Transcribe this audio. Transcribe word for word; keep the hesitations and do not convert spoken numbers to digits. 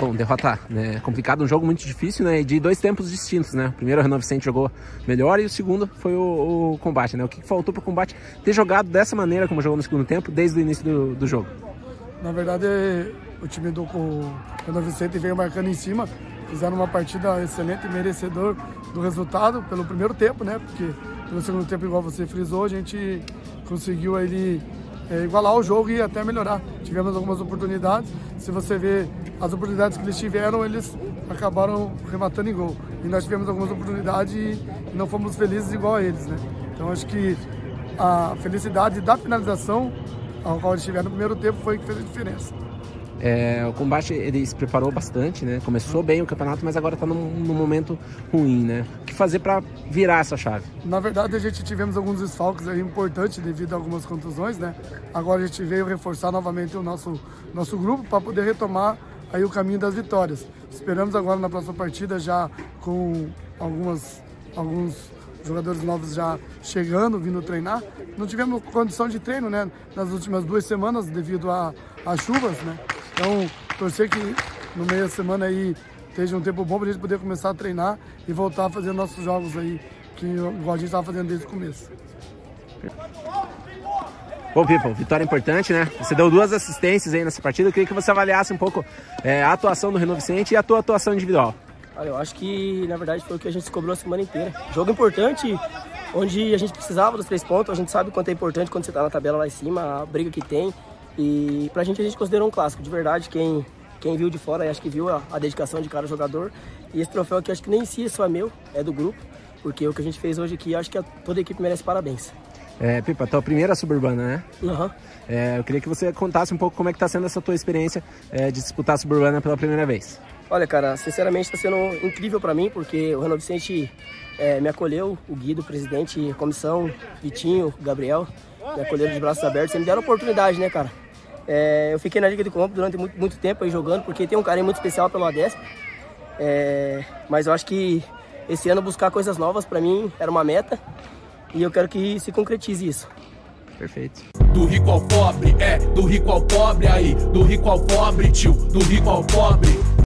bom, derrota, né, complicada, um jogo muito difícil, né, de dois tempos distintos, né? O primeiro, o Reno Vicente jogou melhor e o segundo foi o, o Combate, né? O que faltou para o Combate ter jogado dessa maneira como jogou no segundo tempo desde o início do, do jogo? Na verdade, o time do Reno Vicente veio marcando em cima, fizeram uma partida excelente e merecedor do resultado pelo primeiro tempo, né? Porque pelo segundo tempo, igual você frisou, a gente conseguiu aí é, igualar o jogo e até melhorar. Tivemos algumas oportunidades. Se você vê as oportunidades que eles tiveram, eles acabaram rematando em gol. E nós tivemos algumas oportunidades e não fomos felizes igual a eles, né? Então acho que a felicidade da finalização ao qual eles tiveram no primeiro tempo foi o que fez a diferença. É, o Combate ele se preparou bastante, né? Começou bem o campeonato, mas agora está num, num momento ruim, né? O que fazer para virar essa chave? Na verdade, a gente tivemos alguns desfalques aí importantes devido a algumas contusões, né? Agora a gente veio reforçar novamente o nosso, nosso grupo para poder retomar aí o caminho das vitórias. Esperamos agora na próxima partida já com algumas, alguns jogadores novos já chegando, vindo treinar. Não tivemos condição de treino, né? Nas últimas duas semanas devido às chuvas, né? Então, torcer que no meio da semana aí esteja um tempo bom para a gente poder começar a treinar e voltar a fazer nossos jogos aí, que igual a gente estava fazendo desde o começo. Bom, Pipo, vitória importante, né? Você deu duas assistências aí nessa partida. Eu queria que você avaliasse um pouco é, a atuação do Reno Vicente e a tua atuação individual. Olha, eu acho que, na verdade, foi o que a gente se cobrou a semana inteira. Jogo importante, onde a gente precisava dos três pontos. A gente sabe o quanto é importante quando você está na tabela lá em cima, a briga que tem. E pra gente, a gente considerou um clássico, de verdade. Quem, quem viu de fora, acho que viu a, a dedicação de cada jogador. E esse troféu aqui, acho que nem em si só é meu, é do grupo. Porque o que a gente fez hoje aqui, acho que a, toda a equipe merece parabéns. É, Pipa, a tua primeira suburbana, né? Uhum. É, eu queria que você contasse um pouco como é que tá sendo essa tua experiência é, de disputar a suburbana pela primeira vez. Olha, cara, sinceramente está sendo incrível para mim, porque o Reno Vicente é, me acolheu, o Guido, o presidente, a comissão, Vitinho, Gabriel, me acolheram de braços abertos e me deram oportunidade, né, cara? É, eu fiquei na Liga de Campo durante muito, muito tempo aí jogando, porque tem um carinho muito especial pelo Adesp. É, mas eu acho que esse ano buscar coisas novas para mim era uma meta e eu quero que se concretize isso. Perfeito. Do rico ao pobre, é, do rico ao pobre aí, do rico ao pobre, tio, do rico ao pobre.